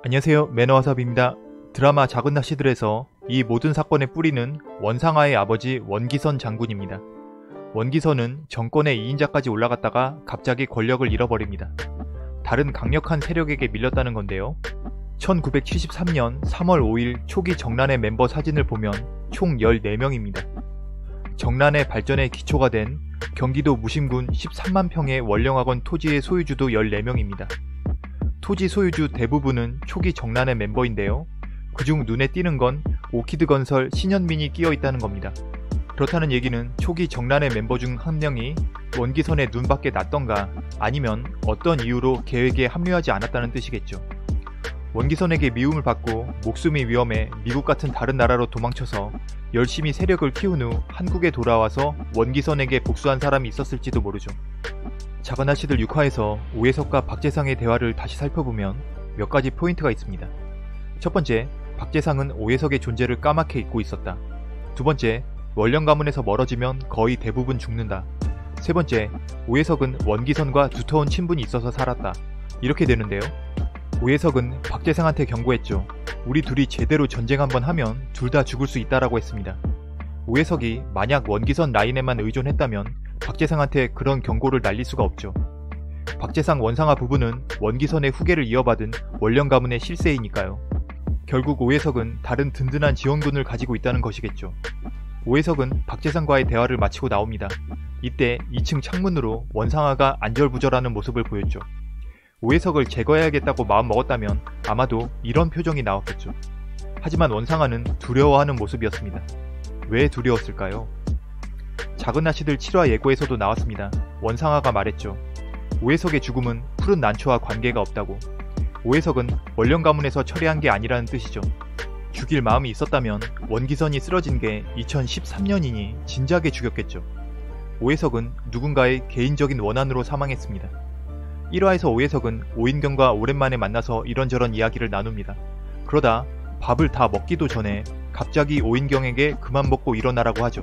안녕하세요, 매너와삽입니다. 드라마 작은 낚시들에서 이 모든 사건의 뿌리는 원상아의 아버지 원기선 장군입니다. 원기선은 정권의 2인자까지 올라갔다가 갑자기 권력을 잃어버립니다. 다른 강력한 세력에게 밀렸다는 건데요. 1973년 3월 5일 초기 정난의 멤버 사진을 보면 총 14명입니다. 정난의 발전의 기초가 된 경기도 무심군 13만 평의 원령학원 토지의 소유주도 14명입니다. 토지 소유주 대부분은 초기 정난의 멤버인데요. 그중 눈에 띄는 건 오키드건설 신현민이 끼어 있다는 겁니다. 그렇다는 얘기는 초기 정난의 멤버 중 한 명이 원기선의 눈밖에 났던가 아니면 어떤 이유로 계획에 합류하지 않았다는 뜻이겠죠. 원기선에게 미움을 받고 목숨이 위험해 미국 같은 다른 나라로 도망쳐서 열심히 세력을 키운 후 한국에 돌아와서 원기선에게 복수한 사람이 있었을지도 모르죠. 작은 아씨들 6화에서 오해석과 박재상의 대화를 다시 살펴보면 몇 가지 포인트가 있습니다. 첫 번째, 박재상은 오해석의 존재를 까맣게 잊고 있었다. 두 번째, 원령 가문에서 멀어지면 거의 대부분 죽는다. 세 번째, 오해석은 원기선과 두터운 친분이 있어서 살았다. 이렇게 되는데요. 오해석은 박재상한테 경고했죠. 우리 둘이 제대로 전쟁 한번 하면 둘 다 죽을 수 있다라고 했습니다. 오해석이 만약 원기선 라인에만 의존했다면 박재상한테 그런 경고를 날릴 수가 없죠. 박재상 원상아 부부는 원기선의 후계를 이어받은 원령 가문의 실세이니까요. 결국 오해석은 다른 든든한 지원군을 가지고 있다는 것이겠죠. 오해석은 박재상과의 대화를 마치고 나옵니다. 이때 2층 창문으로 원상아가 안절부절하는 모습을 보였죠. 오해석을 제거해야겠다고 마음먹었다면 아마도 이런 표정이 나왔겠죠. 하지만 원상아는 두려워하는 모습이었습니다. 왜 두려웠을까요? 작은 아씨들 7화 예고에서도 나왔습니다. 원상아가 말했죠. 오해석의 죽음은 푸른 난초와 관계가 없다고. 오해석은 원령 가문에서 처리한 게 아니라는 뜻이죠. 죽일 마음이 있었다면 원기선이 쓰러진 게 2013년이니 진작에 죽였겠죠. 오해석은 누군가의 개인적인 원한으로 사망했습니다. 1화에서 오해석은 오인경과 오랜만에 만나서 이런저런 이야기를 나눕니다. 그러다 밥을 다 먹기도 전에 갑자기 오인경에게 그만 먹고 일어나라고 하죠.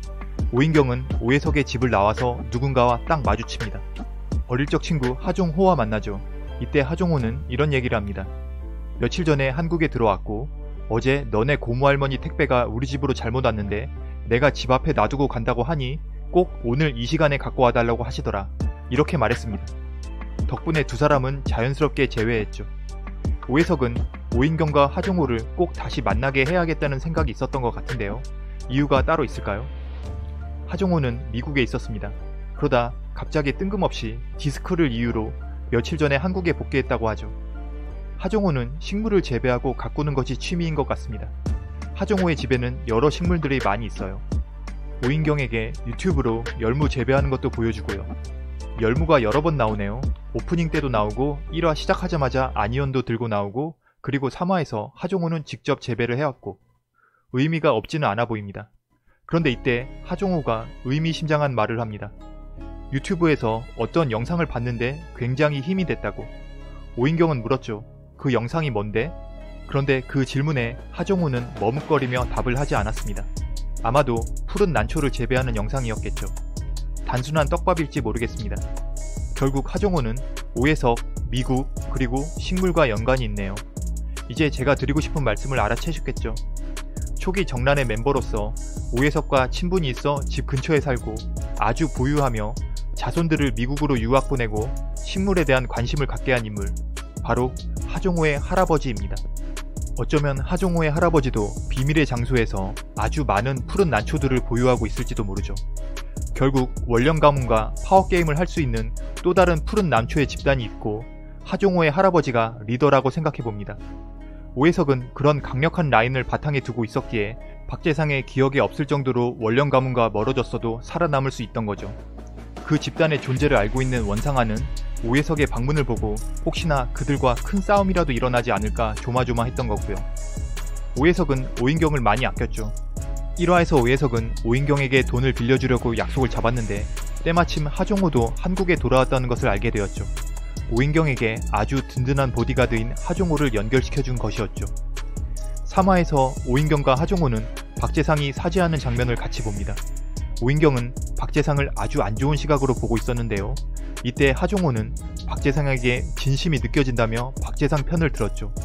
오인경은 오해석의 집을 나와서 누군가와 딱 마주칩니다. 어릴 적 친구 하종호와 만나죠. 이때 하종호는 이런 얘기를 합니다. 며칠 전에 한국에 들어왔고 어제 너네 고모할머니 택배가 우리 집으로 잘못 왔는데 내가 집 앞에 놔두고 간다고 하니 꼭 오늘 이 시간에 갖고 와달라고 하시더라. 이렇게 말했습니다. 덕분에 두 사람은 자연스럽게 재회했죠. 오해석은 오인경과 하종호를 꼭 다시 만나게 해야겠다는 생각이 있었던 것 같은데요. 이유가 따로 있을까요? 하종호는 미국에 있었습니다. 그러다 갑자기 뜬금없이 디스크를 이유로 며칠 전에 한국에 복귀했다고 하죠. 하종호는 식물을 재배하고 가꾸는 것이 취미인 것 같습니다. 하종호의 집에는 여러 식물들이 많이 있어요. 오인경에게 유튜브로 열무 재배하는 것도 보여주고요. 열무가 여러 번 나오네요. 오프닝 때도 나오고 1화 시작하자마자 아니언도 들고 나오고 그리고 3화에서 하종호는 직접 재배를 해왔고 의미가 없지는 않아 보입니다. 그런데 이때 하종호가 의미심장한 말을 합니다. 유튜브에서 어떤 영상을 봤는데 굉장히 힘이 됐다고. 오인경은 물었죠. 그 영상이 뭔데? 그런데 그 질문에 하종호는 머뭇거리며 답을 하지 않았습니다. 아마도 푸른 난초를 재배하는 영상이었겠죠. 단순한 떡밥일지 모르겠습니다. 결국 하종호는 오해석, 미국, 그리고 식물과 연관이 있네요. 이제 제가 드리고 싶은 말씀을 알아채셨겠죠. 초기 정난의 멤버로서 오해석과 친분이 있어 집 근처에 살고 아주 부유하며 자손들을 미국으로 유학 보내고 식물에 대한 관심을 갖게 한 인물, 바로 하종호의 할아버지입니다. 어쩌면 하종호의 할아버지도 비밀의 장소에서 아주 많은 푸른 난초들을 보유하고 있을지도 모르죠. 결국 원령 가문과 파워게임을 할 수 있는 또 다른 푸른 난초의 집단이 있고 하종호의 할아버지가 리더라고 생각해봅니다. 오해석은 그런 강력한 라인을 바탕에 두고 있었기에 박재상의 기억에 없을 정도로 원령 가문과 멀어졌어도 살아남을 수 있던 거죠. 그 집단의 존재를 알고 있는 원상아는 오해석의 방문을 보고 혹시나 그들과 큰 싸움이라도 일어나지 않을까 조마조마했던 거고요. 오해석은 오인경을 많이 아꼈죠. 1화에서 오해석은 오인경에게 돈을 빌려주려고 약속을 잡았는데 때마침 하종호도 한국에 돌아왔다는 것을 알게 되었죠. 오인경에게 아주 든든한 보디가드인 하종호를 연결시켜준 것이었죠. 3화에서 오인경과 하종호는 박재상이 사죄하는 장면을 같이 봅니다. 오인경은 박재상을 아주 안 좋은 시각으로 보고 있었는데요. 이때 하종호는 박재상에게 진심이 느껴진다며 박재상 편을 들었죠.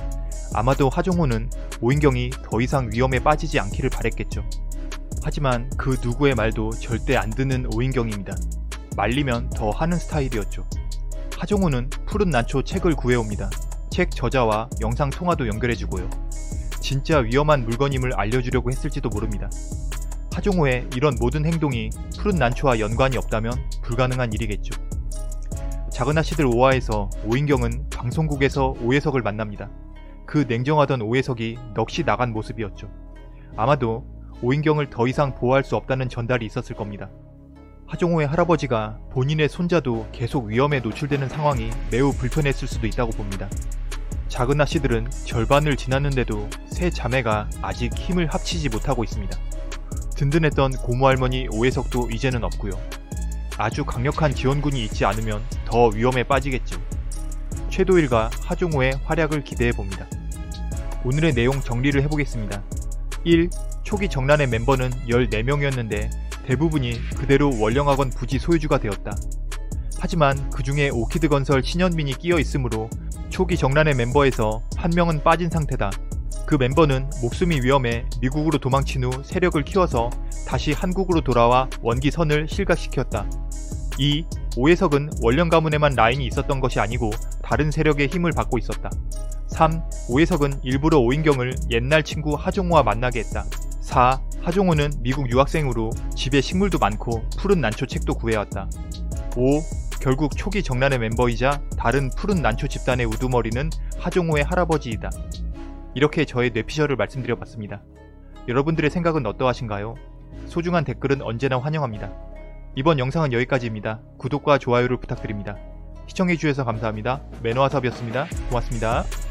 아마도 하종호는 오인경이 더 이상 위험에 빠지지 않기를 바랬겠죠. 하지만 그 누구의 말도 절대 안 듣는 오인경입니다. 말리면 더 하는 스타일이었죠. 하종호는 푸른 난초 책을 구해옵니다. 책 저자와 영상 통화도 연결해주고요. 진짜 위험한 물건임을 알려주려고 했을지도 모릅니다. 하종호의 이런 모든 행동이 푸른 난초와 연관이 없다면 불가능한 일이겠죠. 작은 아씨들 5화에서 오인경은 방송국에서 오해석을 만납니다. 그 냉정하던 오해석이 넋이 나간 모습이었죠. 아마도 오인경을 더 이상 보호할 수 없다는 전달이 있었을 겁니다. 하종호의 할아버지가 본인의 손자도 계속 위험에 노출되는 상황이 매우 불편했을 수도 있다고 봅니다. 작은 아씨들은 절반을 지났는데도 세 자매가 아직 힘을 합치지 못하고 있습니다. 든든했던 고모할머니 오해석도 이제는 없고요. 아주 강력한 지원군이 있지 않으면 더 위험에 빠지겠죠. 최도일과 하종호의 활약을 기대해봅니다. 오늘의 내용 정리를 해보겠습니다. 1. 초기 정란의 멤버는 14명이었는데 대부분이 그대로 원령학원 부지 소유주가 되었다. 하지만 그 중에 오키드건설 신현민이 끼어 있으므로 초기 정란의 멤버에서 한 명은 빠진 상태다. 그 멤버는 목숨이 위험해 미국으로 도망친 후 세력을 키워서 다시 한국으로 돌아와 원기선을 실각시켰다. 2. 오해석은 원령 가문에만 라인이 있었던 것이 아니고 다른 세력의 힘을 받고 있었다. 3. 오해석은 일부러 오인경을 옛날 친구 하종호와 만나게 했다. 4. 하종호는 미국 유학생으로 집에 식물도 많고 푸른 난초 책도 구해왔다. 5. 결국 초기 정란의 멤버이자 다른 푸른 난초 집단의 우두머리는 하종호의 할아버지이다. 이렇게 저의 뇌피셜을 말씀드려봤습니다. 여러분들의 생각은 어떠하신가요? 소중한 댓글은 언제나 환영합니다. 이번 영상은 여기까지입니다. 구독과 좋아요를 부탁드립니다. 시청해주셔서 감사합니다. 매너와섭이었습니다. 고맙습니다.